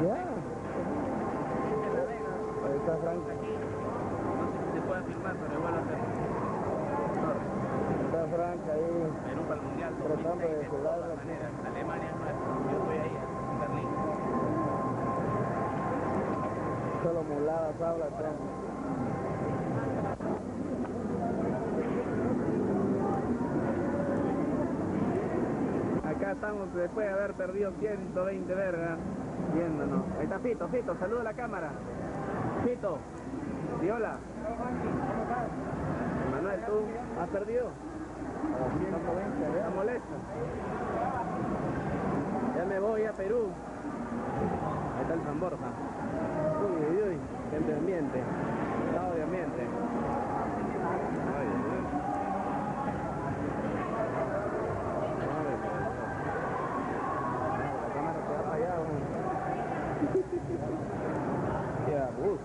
Ya. Ahí está Frank. Aquí. No sé si se puede filmar, pero igual lo hacemos. Está Frank ahí. Perú para el Mundial Tratando 2006, de de jugar todas la- maneras. Alemania es nuestro. Yo estoy ahí en Berlín. Solo muladas habla Trump. Acá estamos después de haber perdido 120 vergas, viéndonos. Ahí está Fito, Fito, saluda a la cámara. Fito, di hola. Manuel, ¿tú has perdido? ¿Estás molesto? Ya me voy a Perú. Ahí está el San Borja. Uy, uy, uy, gente de ambiente. Estado de ambiente. Ay, ay, ay. La cámara se va para allá, qué abuso.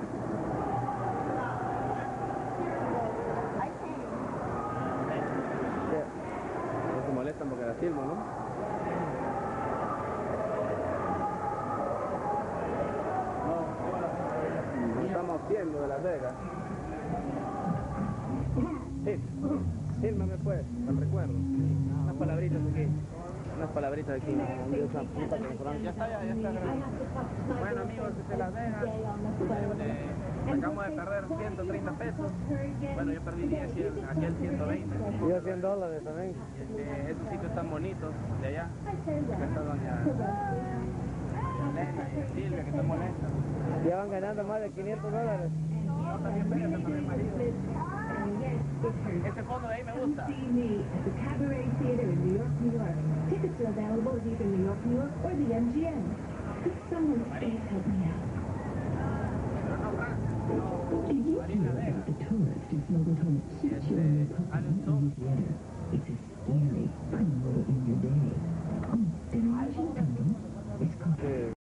No se molestan porque la filmo, ¿no? No estamos viendo de Las Vegas. Sí, fírmame pues, al recuerdo. Unas palabritas aquí. Unas palabritas aquí. Ya está grabando. Bueno amigos, desde Las Vegas, acabamos de perder 130 pesos. Bueno, yo perdí 10 y aquel 120. Y yo $100 también. Estos sitios tan bonitos de allá. Acá está doña Elena y Silvia que están molestas. Ya van ganando más de $500. No, también pégate para mi marido. Ese fondo de ahí me gusta. See me at the Cabaret Theater in New York, New York. Tickets are available at either New York, New York, or the MGM. Could someone please help me out? Pero no Frank, Do you Marina feel Vega. that the tourist is not at home suits you in your Alan company Tom. theater?